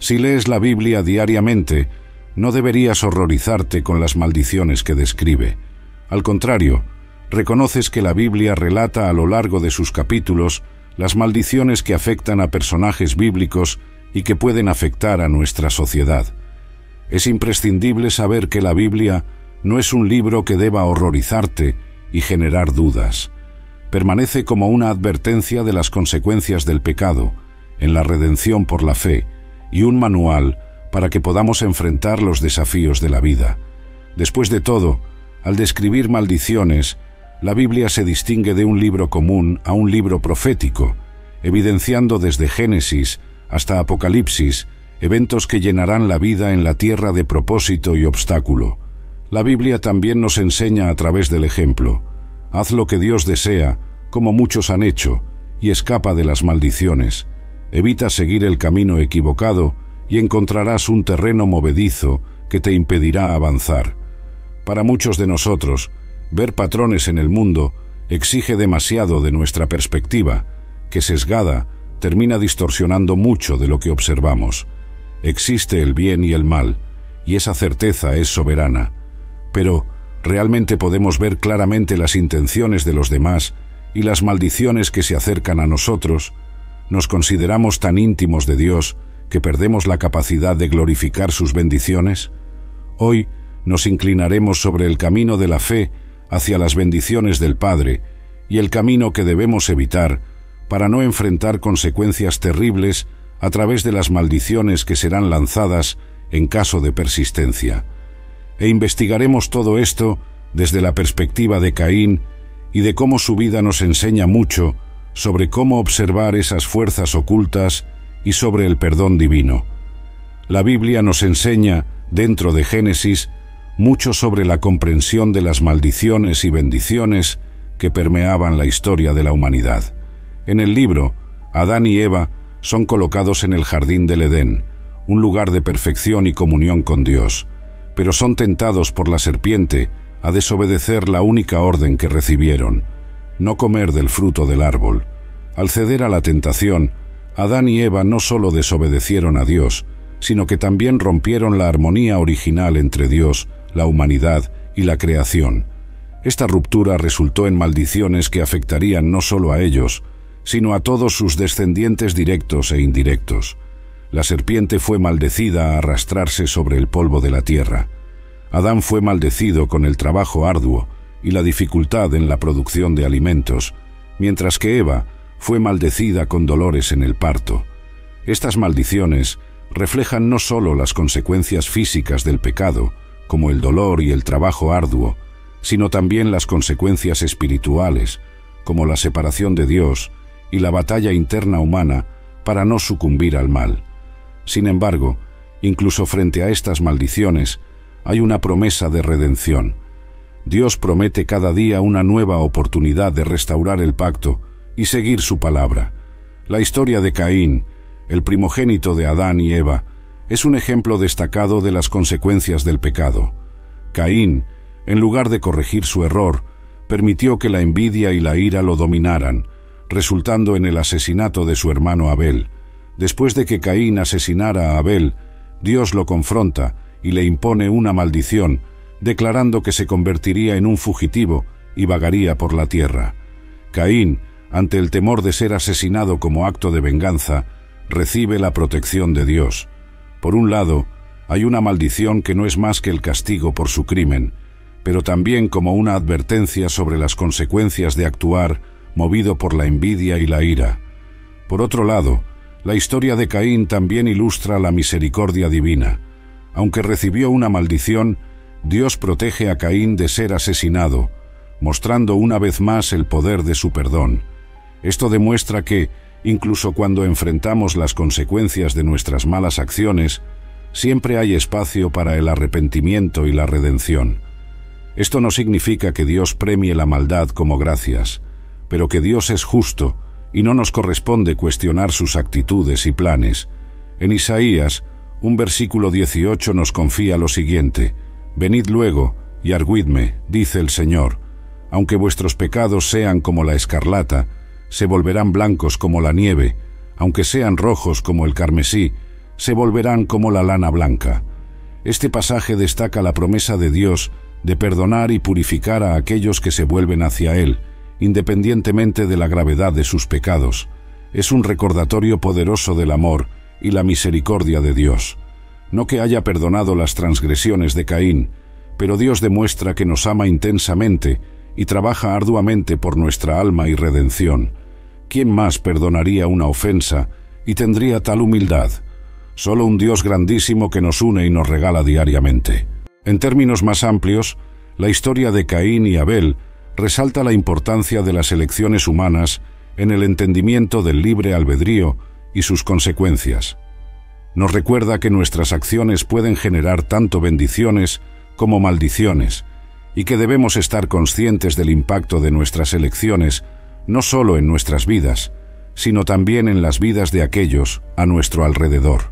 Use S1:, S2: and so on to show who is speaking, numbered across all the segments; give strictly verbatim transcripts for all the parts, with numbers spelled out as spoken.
S1: Si lees la Biblia diariamente, no deberías horrorizarte con las maldiciones que describe. Al contrario, reconoces que la Biblia relata a lo largo de sus capítulos las maldiciones que afectan a personajes bíblicos y que pueden afectar a nuestra sociedad. Es imprescindible saber que la Biblia no es un libro que deba horrorizarte y generar dudas. Permanece como una advertencia de las consecuencias del pecado, en la redención por la fe, y un manual para que podamos enfrentar los desafíos de la vida. Después de todo, al describir maldiciones, la Biblia se distingue de un libro común a un libro profético, evidenciando desde Génesis hasta Apocalipsis eventos que llenarán la vida en la tierra de propósito y obstáculo. La Biblia también nos enseña a través del ejemplo: haz lo que Dios desea, como muchos han hecho, y escapa de las maldiciones. Evita seguir el camino equivocado y encontrarás un terreno movedizo que te impedirá avanzar. Para muchos de nosotros, ver patrones en el mundo exige demasiado de nuestra perspectiva, que sesgada termina distorsionando mucho de lo que observamos. Existe el bien y el mal, y esa certeza es soberana. Pero, ¿realmente podemos ver claramente las intenciones de los demás y las maldiciones que se acercan a nosotros? ¿Nos consideramos tan íntimos de Dios que perdemos la capacidad de glorificar sus bendiciones? Hoy nos inclinaremos sobre el camino de la fe hacia las bendiciones del Padre y el camino que debemos evitar para no enfrentar consecuencias terribles a través de las maldiciones que serán lanzadas en caso de persistencia. E investigaremos todo esto desde la perspectiva de Caín y de cómo su vida nos enseña mucho sobre cómo observar esas fuerzas ocultas y sobre el perdón divino. La Biblia nos enseña, dentro de Génesis, mucho sobre la comprensión de las maldiciones y bendiciones que permeaban la historia de la humanidad. En el libro, Adán y Eva son colocados en el jardín del Edén, un lugar de perfección y comunión con Dios, pero son tentados por la serpiente a desobedecer la única orden que recibieron: no comer del fruto del árbol. Al ceder a la tentación, Adán y Eva no solo desobedecieron a Dios, sino que también rompieron la armonía original entre Dios, la humanidad y la creación. Esta ruptura resultó en maldiciones que afectarían no solo a ellos, sino a todos sus descendientes directos e indirectos. La serpiente fue maldecida a arrastrarse sobre el polvo de la tierra. Adán fue maldecido con el trabajo arduo y la dificultad en la producción de alimentos, mientras que Eva fue maldecida con dolores en el parto. Estas maldiciones reflejan no solo las consecuencias físicas del pecado, como el dolor y el trabajo arduo, sino también las consecuencias espirituales, como la separación de Dios y la batalla interna humana para no sucumbir al mal. Sin embargo, incluso frente a estas maldiciones, hay una promesa de redención. Dios promete cada día una nueva oportunidad de restaurar el pacto y seguir su palabra. La historia de Caín, el primogénito de Adán y Eva, es un ejemplo destacado de las consecuencias del pecado. Caín, en lugar de corregir su error, permitió que la envidia y la ira lo dominaran, resultando en el asesinato de su hermano Abel. Después de que Caín asesinara a Abel, Dios lo confronta y le impone una maldición, declarando que se convertiría en un fugitivo y vagaría por la tierra. Caín, ante el temor de ser asesinado como acto de venganza, recibe la protección de Dios. Por un lado, hay una maldición que no es más que el castigo por su crimen, pero también como una advertencia sobre las consecuencias de actuar movido por la envidia y la ira. Por otro lado, la historia de Caín también ilustra la misericordia divina. Aunque recibió una maldición, Dios protege a Caín de ser asesinado, mostrando una vez más el poder de su perdón. Esto demuestra que, incluso cuando enfrentamos las consecuencias de nuestras malas acciones, siempre hay espacio para el arrepentimiento y la redención. Esto no significa que Dios premie la maldad como gracias, pero que Dios es justo y no nos corresponde cuestionar sus actitudes y planes. En Isaías, un versículo dieciocho nos confía lo siguiente: «Venid luego y arguidme, dice el Señor, aunque vuestros pecados sean como la escarlata, se volverán blancos como la nieve, aunque sean rojos como el carmesí, se volverán como la lana blanca. Este pasaje destaca la promesa de Dios de perdonar y purificar a aquellos que se vuelven hacia Él, independientemente de la gravedad de sus pecados. Es un recordatorio poderoso del amor y la misericordia de Dios. No que haya perdonado las transgresiones de Caín, pero Dios demuestra que nos ama intensamente y trabaja arduamente por nuestra alma y redención. ¿Quién más perdonaría una ofensa y tendría tal humildad? Solo un Dios grandísimo que nos une y nos regala diariamente. En términos más amplios, la historia de Caín y Abel resalta la importancia de las elecciones humanas en el entendimiento del libre albedrío y sus consecuencias. Nos recuerda que nuestras acciones pueden generar tanto bendiciones como maldiciones, y que debemos estar conscientes del impacto de nuestras elecciones, no solo en nuestras vidas, sino también en las vidas de aquellos a nuestro alrededor.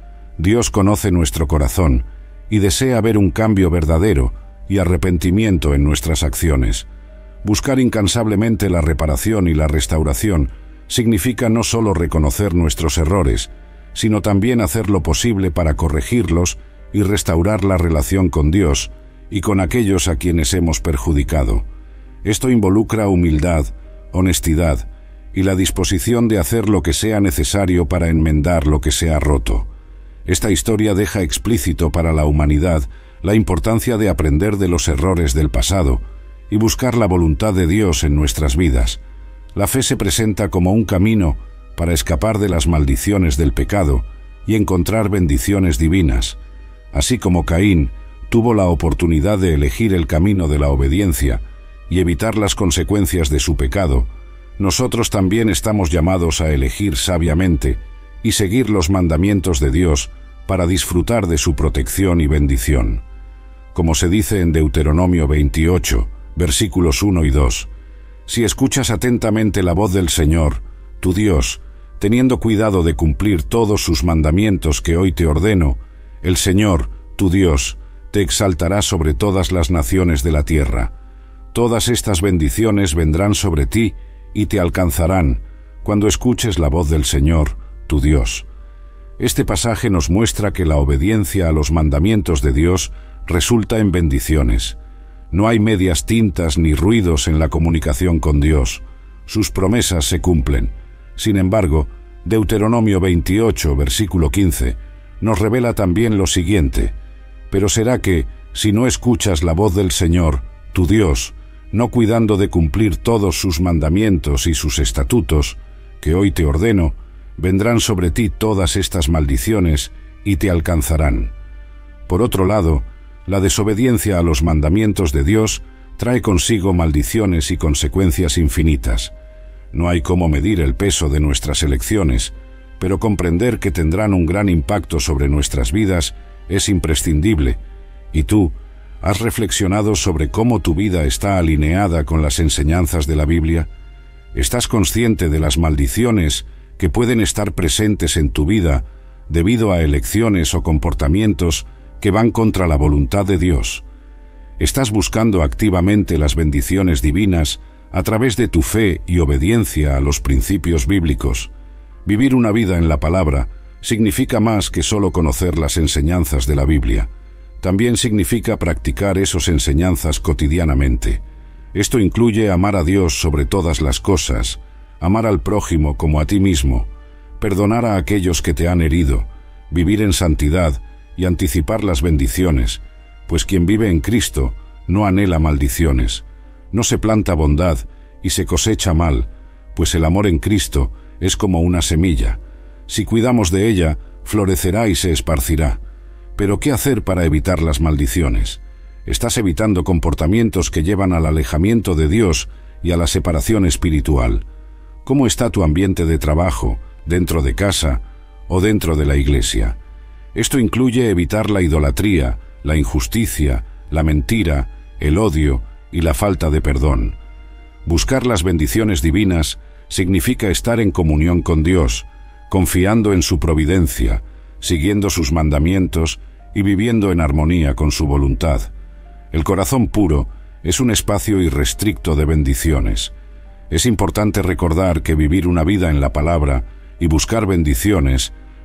S1: Dios conoce nuestro corazón y desea ver un cambio verdadero y arrepentimiento en nuestras acciones. Buscar incansablemente la reparación y la restauración significa no solo reconocer nuestros errores, sino también hacer lo posible para corregirlos y restaurar la relación con Dios y con aquellos a quienes hemos perjudicado. Esto involucra humildad, honestidad y la disposición de hacer lo que sea necesario para enmendar lo que se ha roto. Esta historia deja explícito para la humanidad la importancia de aprender de los errores del pasado y buscar la voluntad de Dios en nuestras vidas. La fe se presenta como un camino para escapar de las maldiciones del pecado y encontrar bendiciones divinas. Así como Caín tuvo la oportunidad de elegir el camino de la obediencia y evitar las consecuencias de su pecado, nosotros también estamos llamados a elegir sabiamente y seguir los mandamientos de Dios para disfrutar de su protección y bendición. Como se dice en Deuteronomio veintiocho, versículos uno y dos, si escuchas atentamente la voz del Señor, tu Dios, teniendo cuidado de cumplir todos sus mandamientos que hoy te ordeno, el Señor, tu Dios, te exaltará sobre todas las naciones de la tierra. Todas estas bendiciones vendrán sobre ti y te alcanzarán cuando escuches la voz del Señor, tu Dios. Este pasaje nos muestra que la obediencia a los mandamientos de Dios resulta en bendiciones. No hay medias tintas ni ruidos en la comunicación con Dios. Sus promesas se cumplen. Sin embargo, Deuteronomio veintiocho, versículo quince, nos revela también lo siguiente: pero será que, si no escuchas la voz del Señor, tu Dios, no cuidando de cumplir todos sus mandamientos y sus estatutos, que hoy te ordeno, vendrán sobre ti todas estas maldiciones y te alcanzarán. Por otro lado, la desobediencia a los mandamientos de Dios trae consigo maldiciones y consecuencias infinitas. No hay cómo medir el peso de nuestras elecciones, pero comprender que tendrán un gran impacto sobre nuestras vidas es imprescindible. ¿Y tú, has reflexionado sobre cómo tu vida está alineada con las enseñanzas de la Biblia? ¿Estás consciente de las maldiciones que pueden estar presentes en tu vida debido a elecciones o comportamientos que van contra la voluntad de Dios? ¿Estás buscando activamente las bendiciones divinas a través de tu fe y obediencia a los principios bíblicos? Vivir una vida en la palabra significa más que solo conocer las enseñanzas de la Biblia. También significa practicar esas enseñanzas cotidianamente. Esto incluye amar a Dios sobre todas las cosas, amar al prójimo como a ti mismo, perdonar a aquellos que te han herido, vivir en santidad y anticipar las bendiciones, pues quien vive en Cristo no anhela maldiciones. No se planta bondad y se cosecha mal, pues el amor en Cristo es como una semilla. Si cuidamos de ella, florecerá y se esparcirá. Pero ¿qué hacer para evitar las maldiciones? Estás evitando comportamientos que llevan al alejamiento de Dios y a la separación espiritual. ¿Cómo está tu ambiente de trabajo, dentro de casa o dentro de la iglesia? Esto incluye evitar la idolatría, la injusticia, la mentira, el odio y la falta de perdón. Buscar las bendiciones divinas significa estar en comunión con Dios, confiando en su providencia, siguiendo sus mandamientos y viviendo en armonía con su voluntad. El corazón puro es un espacio irrestricto de bendiciones. Es importante recordar que vivir una vida en la palabra y buscar bendiciones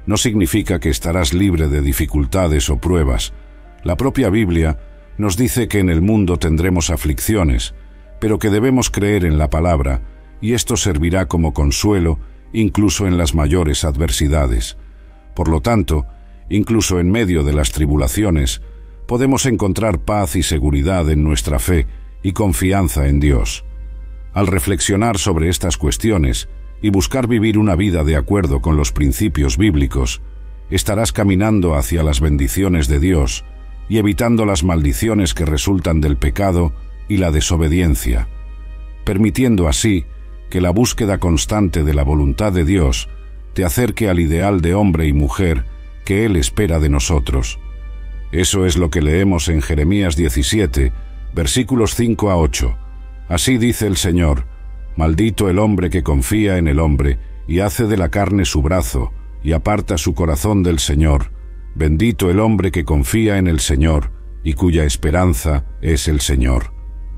S1: no significa que estarás libre de dificultades o pruebas. La propia Biblia nos dice que en el mundo tendremos aflicciones, pero que debemos creer en la palabra, y esto servirá como consuelo incluso en las mayores adversidades. Por lo tanto, incluso en medio de las tribulaciones, podemos encontrar paz y seguridad en nuestra fe y confianza en Dios. Al reflexionar sobre estas cuestiones y buscar vivir una vida de acuerdo con los principios bíblicos, estarás caminando hacia las bendiciones de Dios y evitando las maldiciones que resultan del pecado y la desobediencia, permitiendo así que la búsqueda constante de la voluntad de Dios te acerque al ideal de hombre y mujer que Él espera de nosotros. Eso es lo que leemos en Jeremías diecisiete, versículos cinco a ocho. Así dice el Señor: maldito el hombre que confía en el hombre y hace de la carne su brazo y aparta su corazón del Señor. Bendito el hombre que confía en el Señor y cuya esperanza es el Señor.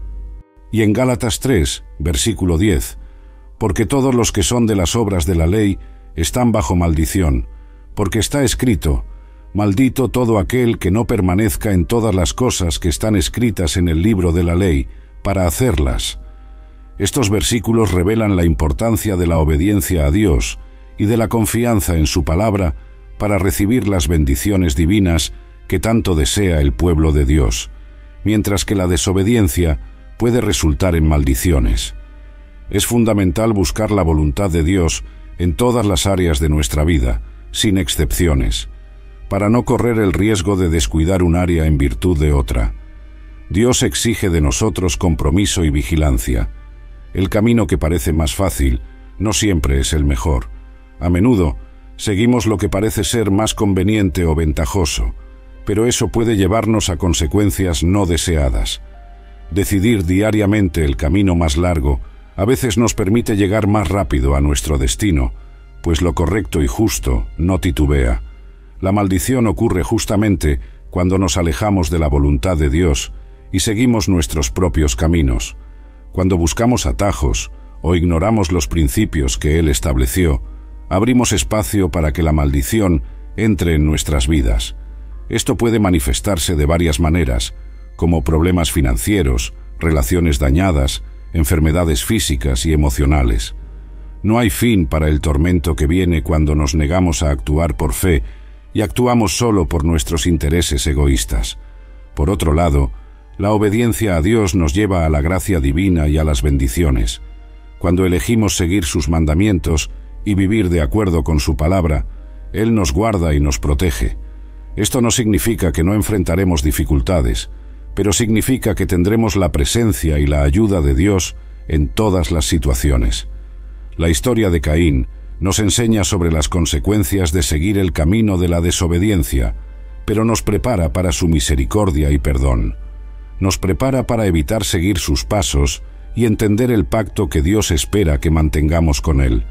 S1: Y en Gálatas tres, versículo diez, porque todos los que son de las obras de la ley están bajo maldición, porque está escrito: maldito todo aquel que no permanezca en todas las cosas que están escritas en el libro de la ley, para hacerlas. Estos versículos revelan la importancia de la obediencia a Dios y de la confianza en su palabra para recibir las bendiciones divinas que tanto desea el pueblo de Dios, mientras que la desobediencia puede resultar en maldiciones. Es fundamental buscar la voluntad de Dios en todas las áreas de nuestra vida, sin excepciones, para no correr el riesgo de descuidar un área en virtud de otra. Dios exige de nosotros compromiso y vigilancia. El camino que parece más fácil no siempre es el mejor. A menudo seguimos lo que parece ser más conveniente o ventajoso, pero eso puede llevarnos a consecuencias no deseadas. Decidir diariamente el camino más largo a veces nos permite llegar más rápido a nuestro destino, pues lo correcto y justo no titubea. La maldición ocurre justamente cuando nos alejamos de la voluntad de Dios y seguimos nuestros propios caminos. Cuando buscamos atajos o ignoramos los principios que Él estableció, abrimos espacio para que la maldición entre en nuestras vidas. Esto puede manifestarse de varias maneras, como problemas financieros, relaciones dañadas, enfermedades físicas y emocionales. No hay fin para el tormento que viene cuando nos negamos a actuar por fe y actuamos solo por nuestros intereses egoístas. Por otro lado, la obediencia a Dios nos lleva a la gracia divina y a las bendiciones. Cuando elegimos seguir sus mandamientos y vivir de acuerdo con su palabra, Él nos guarda y nos protege. Esto no significa que no enfrentaremos dificultades, pero significa que tendremos la presencia y la ayuda de Dios en todas las situaciones. La historia de Caín nos enseña sobre las consecuencias de seguir el camino de la desobediencia, pero nos prepara para su misericordia y perdón. Nos prepara para evitar seguir sus pasos y entender el pacto que Dios espera que mantengamos con Él.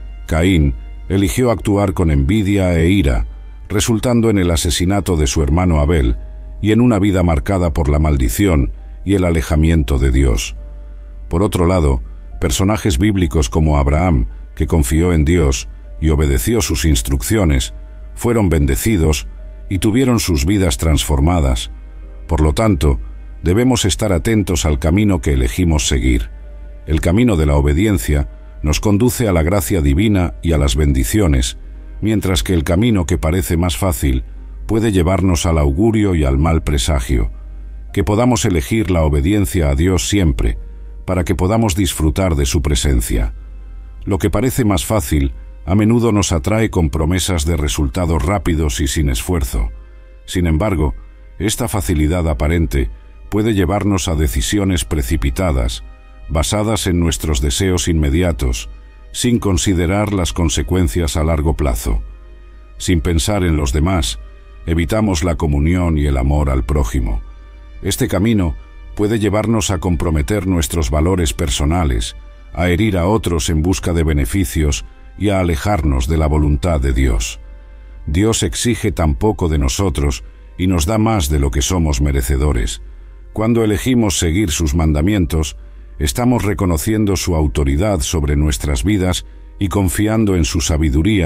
S1: Caín eligió actuar con envidia e ira, resultando en el asesinato de su hermano Abel y en una vida marcada por la maldición y el alejamiento de Dios. Por otro lado, personajes bíblicos como Abraham, que confió en Dios y obedeció sus instrucciones, fueron bendecidos y tuvieron sus vidas transformadas. Por lo tanto, debemos estar atentos al camino que elegimos seguir. El camino de la obediencia nos conduce a la gracia divina y a las bendiciones, mientras que el camino que parece más fácil puede llevarnos al augurio y al mal presagio. Que podamos elegir la obediencia a Dios siempre, para que podamos disfrutar de su presencia. Lo que parece más fácil a menudo nos atrae con promesas de resultados rápidos y sin esfuerzo. Sin embargo, esta facilidad aparente puede llevarnos a decisiones precipitadas, basadas en nuestros deseos inmediatos, sin considerar las consecuencias a largo plazo. Sin pensar en los demás, evitamos la comunión y el amor al prójimo. Este camino puede llevarnos a comprometer nuestros valores personales, a herir a otros en busca de beneficios y a alejarnos de la voluntad de Dios. Dios exige tan poco de nosotros y nos da más de lo que somos merecedores. Cuando elegimos seguir sus mandamientos, estamos reconociendo su autoridad sobre nuestras vidas y confiando en su sabiduría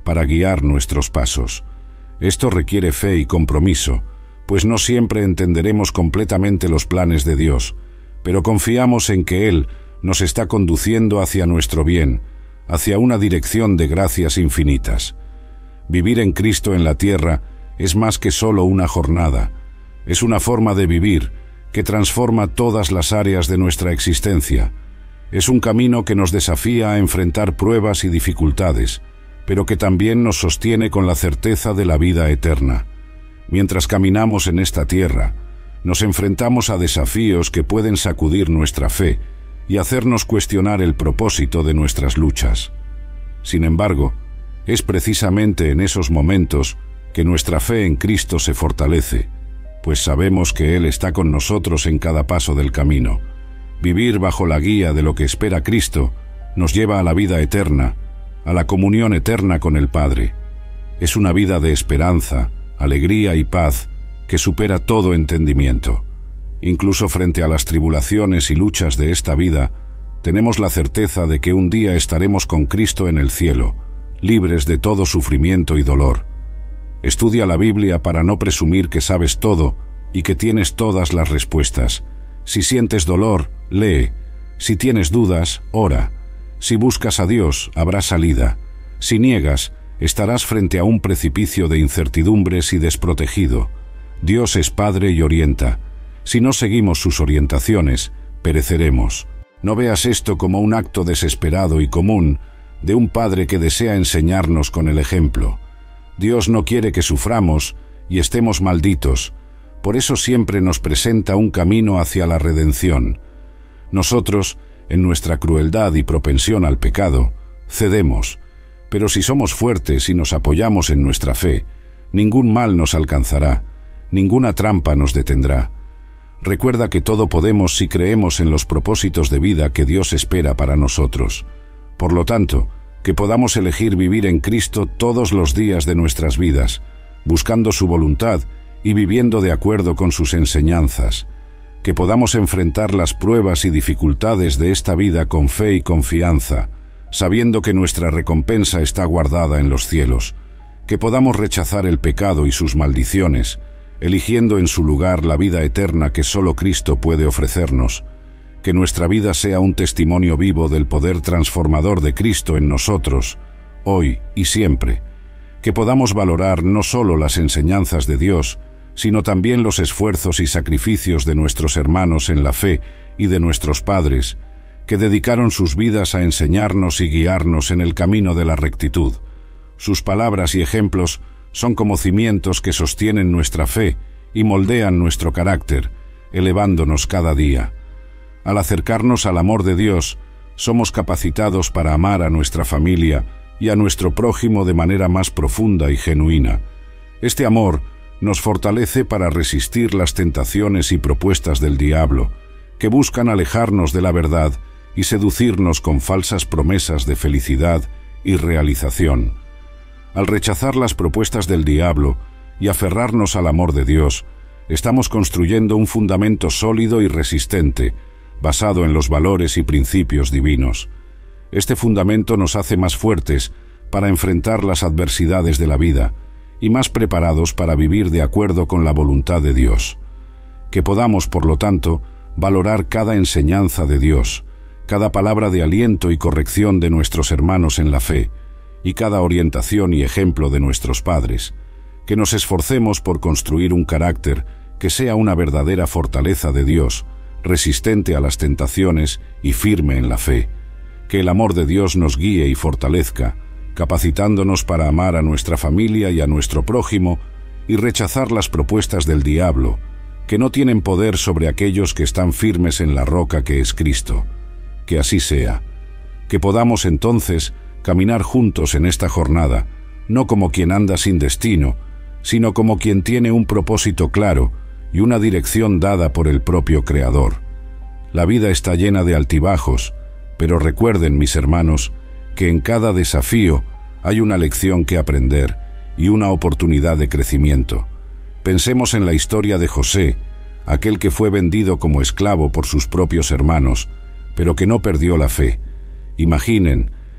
S1: para guiar nuestros pasos. Esto requiere fe y compromiso, pues no siempre entenderemos completamente los planes de Dios, pero confiamos en que Él nos está conduciendo hacia nuestro bien, hacia una dirección de gracias infinitas. Vivir en Cristo en la tierra es más que solo una jornada, es una forma de vivir que transforma todas las áreas de nuestra existencia. Es un camino que nos desafía a enfrentar pruebas y dificultades, pero que también nos sostiene con la certeza de la vida eterna. Mientras caminamos en esta tierra, nos enfrentamos a desafíos que pueden sacudir nuestra fe y hacernos cuestionar el propósito de nuestras luchas. Sin embargo, es precisamente en esos momentos que nuestra fe en Cristo se fortalece, pues sabemos que Él está con nosotros en cada paso del camino. Vivir bajo la guía de lo que espera Cristo nos lleva a la vida eterna, a la comunión eterna con el Padre. Es una vida de esperanza, alegría y paz que supera todo entendimiento. Incluso frente a las tribulaciones y luchas de esta vida, tenemos la certeza de que un día estaremos con Cristo en el cielo, libres de todo sufrimiento y dolor. Estudia la Biblia para no presumir que sabes todo y que tienes todas las respuestas. Si sientes dolor, lee. Si tienes dudas, ora. Si buscas a Dios, habrá salida. Si niegas, estarás frente a un precipicio de incertidumbres y desprotegido. Dios es Padre y orienta. Si no seguimos sus orientaciones, pereceremos. No veas esto como un acto desesperado y común de un Padre que desea enseñarnos con el ejemplo. Dios no quiere que suframos y estemos malditos. Por eso siempre nos presenta un camino hacia la redención. Nosotros, en nuestra crueldad y propensión al pecado, cedemos. Pero si somos fuertes y nos apoyamos en nuestra fe, ningún mal nos alcanzará, ninguna trampa nos detendrá. Recuerda que todo podemos si creemos en los propósitos de vida que Dios espera para nosotros. Por lo tanto, que podamos elegir vivir en Cristo todos los días de nuestras vidas, buscando su voluntad y viviendo de acuerdo con sus enseñanzas. Que podamos enfrentar las pruebas y dificultades de esta vida con fe y confianza, sabiendo que nuestra recompensa está guardada en los cielos. Que podamos rechazar el pecado y sus maldiciones, eligiendo en su lugar la vida eterna que solo Cristo puede ofrecernos. Que nuestra vida sea un testimonio vivo del poder transformador de Cristo en nosotros, hoy y siempre. Que podamos valorar no solo las enseñanzas de Dios, sino también los esfuerzos y sacrificios de nuestros hermanos en la fe y de nuestros padres, que dedicaron sus vidas a enseñarnos y guiarnos en el camino de la rectitud. Sus palabras y ejemplos son como cimientos que sostienen nuestra fe y moldean nuestro carácter, elevándonos cada día. Al acercarnos al amor de Dios, somos capacitados para amar a nuestra familia y a nuestro prójimo de manera más profunda y genuina. Este amor nos fortalece para resistir las tentaciones y propuestas del diablo, que buscan alejarnos de la verdad y seducirnos con falsas promesas de felicidad y realización. Al rechazar las propuestas del diablo y aferrarnos al amor de Dios, estamos construyendo un fundamento sólido y resistente, basado en los valores y principios divinos. Este fundamento nos hace más fuertes para enfrentar las adversidades de la vida y más preparados para vivir de acuerdo con la voluntad de Dios. Que podamos, por lo tanto, valorar cada enseñanza de Dios, cada palabra de aliento y corrección de nuestros hermanos en la fe, y cada orientación y ejemplo de nuestros padres. Que nos esforcemos por construir un carácter que sea una verdadera fortaleza de Dios, resistente a las tentaciones y firme en la fe. Que el amor de Dios nos guíe y fortalezca, capacitándonos para amar a nuestra familia y a nuestro prójimo y rechazar las propuestas del diablo, que no tienen poder sobre aquellos que están firmes en la roca que es Cristo. Que así sea. Que podamos entonces caminar juntos en esta jornada, no como quien anda sin destino, sino como quien tiene un propósito claro y una dirección dada por el propio Creador. La vida está llena de altibajos, pero recuerden, mis hermanos, que en cada desafío hay una lección que aprender y una oportunidad de crecimiento. Pensemos en la historia de José, aquel que fue vendido como esclavo por sus propios hermanos, pero que no perdió la fe. Imaginen,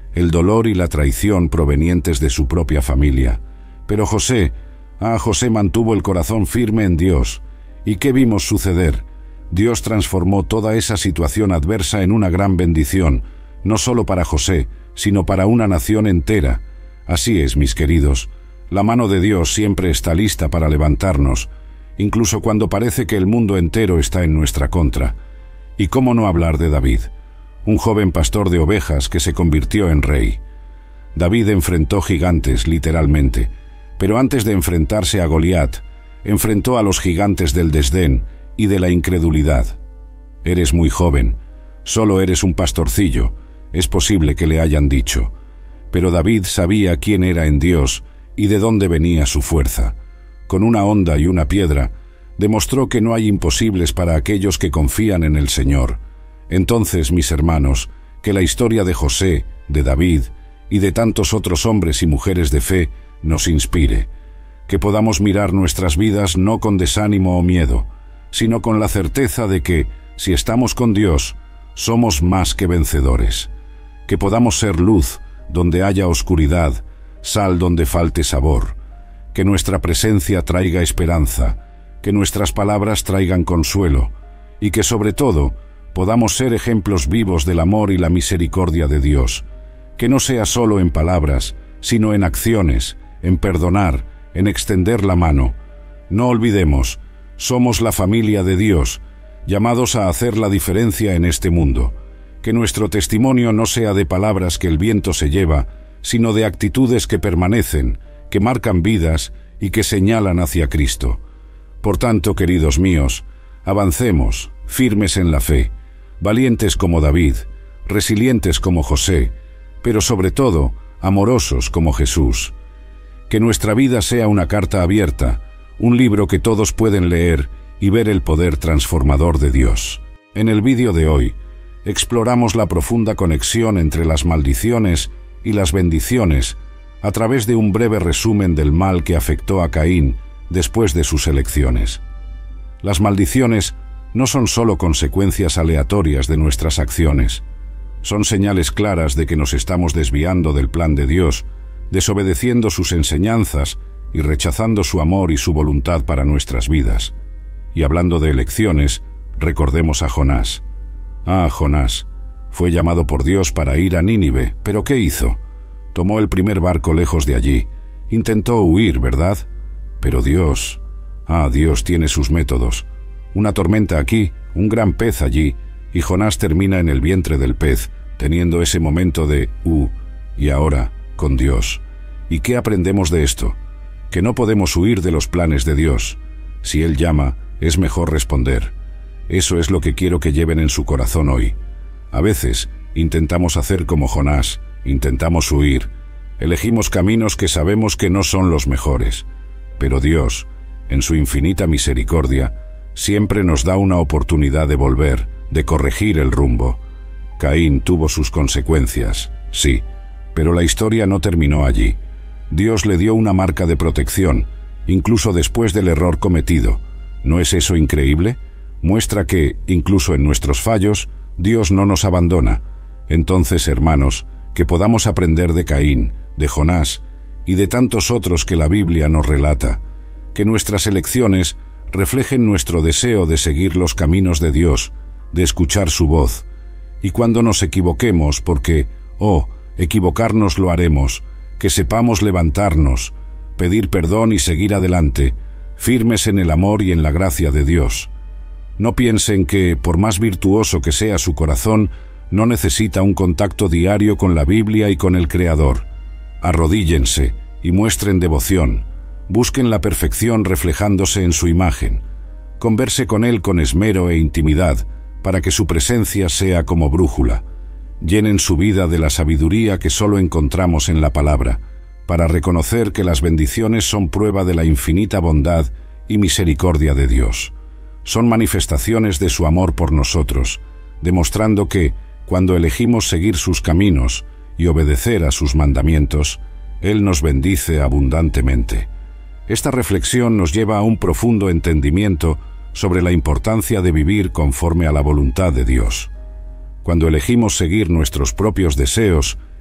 S1: el dolor y la traición provenientes de su propia familia. Pero José, ah, José mantuvo el corazón firme en Dios. ¿Y qué vimos suceder? Dios transformó toda esa situación adversa en una gran bendición, no solo para José, sino para una nación entera. Así es, mis queridos, la mano de Dios siempre está lista para levantarnos, incluso cuando parece que el mundo entero está en nuestra contra. ¿Y cómo no hablar de David? Un joven pastor de ovejas que se convirtió en rey. David enfrentó gigantes, literalmente, pero antes de enfrentarse a Goliat, enfrentó a los gigantes del desdén y de la incredulidad. Eres muy joven, solo eres un pastorcillo, es posible que le hayan dicho. Pero David sabía quién era en Dios y de dónde venía su fuerza. Con una honda y una piedra, demostró que no hay imposibles para aquellos que confían en el Señor. Entonces, mis hermanos, que la historia de José, de David y de tantos otros hombres y mujeres de fe nos inspire, que podamos mirar nuestras vidas no con desánimo o miedo, sino con la certeza de que, si estamos con Dios, somos más que vencedores. Que podamos ser luz donde haya oscuridad, sal donde falte sabor. Que nuestra presencia traiga esperanza, que nuestras palabras traigan consuelo, y que sobre todo podamos ser ejemplos vivos del amor y la misericordia de Dios. Que no sea solo en palabras, sino en acciones, en perdonar, en extender la mano. No olvidemos, somos la familia de Dios, llamados a hacer la diferencia en este mundo. Que nuestro testimonio no sea de palabras que el viento se lleva, sino de actitudes que permanecen, que marcan vidas y que señalan hacia Cristo. Por tanto, queridos míos, avancemos, firmes en la fe, valientes como David, resilientes como José, pero sobre todo, amorosos como Jesús. Que nuestra vida sea una carta abierta, un libro que todos pueden leer y ver el poder transformador de Dios. En el vídeo de hoy, exploramos la profunda conexión entre las maldiciones y las bendiciones a través de un breve resumen del mal que afectó a Caín después de sus elecciones. Las maldiciones no son solo consecuencias aleatorias de nuestras acciones, son señales claras de que nos estamos desviando del plan de Dios, desobedeciendo sus enseñanzas y rechazando su amor y su voluntad para nuestras vidas. Y hablando de elecciones, recordemos a Jonás. Ah, Jonás, fue llamado por Dios para ir a Nínive, pero ¿qué hizo? Tomó el primer barco lejos de allí. Intentó huir, ¿verdad? Pero Dios, ah, Dios tiene sus métodos. Una tormenta aquí, un gran pez allí, y Jonás termina en el vientre del pez, teniendo ese momento de, uh, y ahora, con Dios. ¿Y qué aprendemos de esto? Que no podemos huir de los planes de Dios. Si Él llama, es mejor responder. Eso es lo que quiero que lleven en su corazón hoy. A veces, intentamos hacer como Jonás, intentamos huir, elegimos caminos que sabemos que no son los mejores. Pero Dios, en su infinita misericordia, siempre nos da una oportunidad de volver, de corregir el rumbo. Caín tuvo sus consecuencias, sí, pero la historia no terminó allí. Dios le dio una marca de protección, incluso después del error cometido. ¿No es eso increíble? Muestra que, incluso en nuestros fallos, Dios no nos abandona. Entonces, hermanos, que podamos aprender de Caín, de Jonás y de tantos otros que la Biblia nos relata, que nuestras elecciones reflejen nuestro deseo de seguir los caminos de Dios, de escuchar su voz. Y cuando nos equivoquemos, porque, oh, equivocarnos lo haremos, que sepamos levantarnos, pedir perdón y seguir adelante, firmes en el amor y en la gracia de Dios. No piensen que, por más virtuoso que sea su corazón, no necesita un contacto diario con la Biblia y con el Creador. Arrodíllense y muestren devoción. Busquen la perfección reflejándose en su imagen. Converse con Él con esmero e intimidad, para que su presencia sea como brújula. Llenen su vida de la sabiduría que solo encontramos en la palabra, para reconocer que las bendiciones son prueba de la infinita bondad y misericordia de Dios. Son manifestaciones de su amor por nosotros, demostrando que, cuando elegimos seguir sus caminos y obedecer a sus mandamientos, Él nos bendice abundantemente. Esta reflexión nos lleva a un profundo entendimiento sobre la importancia de vivir conforme a la voluntad de Dios. Cuando elegimos seguir nuestros propios deseos,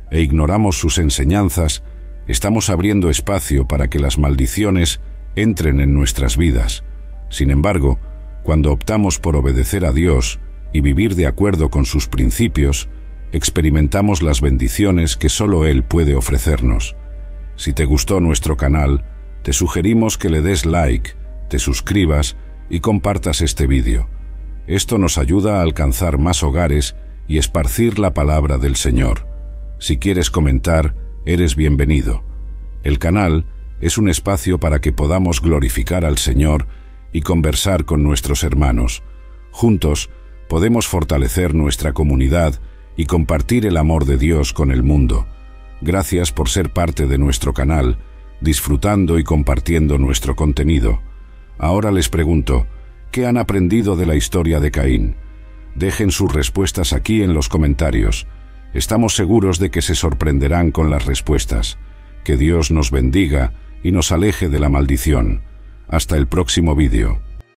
S1: e ignoramos sus enseñanzas, estamos abriendo espacio para que las maldiciones entren en nuestras vidas. Sin embargo, cuando optamos por obedecer a Dios y vivir de acuerdo con sus principios, experimentamos las bendiciones que solo Él puede ofrecernos. Si te gustó nuestro canal, te sugerimos que le des like, te suscribas y compartas este vídeo. Esto nos ayuda a alcanzar más hogares y esparcir la palabra del Señor. Si quieres comentar, eres bienvenido. El canal es un espacio para que podamos glorificar al Señor y conversar con nuestros hermanos. Juntos podemos fortalecer nuestra comunidad y compartir el amor de Dios con el mundo. Gracias por ser parte de nuestro canal, disfrutando y compartiendo nuestro contenido. Ahora les pregunto, ¿qué han aprendido de la historia de Caín? Dejen sus respuestas aquí en los comentarios. Estamos seguros de que se sorprenderán con las respuestas. Que Dios nos bendiga y nos aleje de la maldición. Hasta el próximo vídeo.